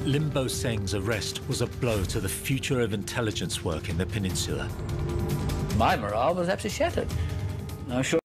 Lim Bo Seng's arrest was a blow to the future of intelligence work in the peninsula. My morale was absolutely shattered. I'm sure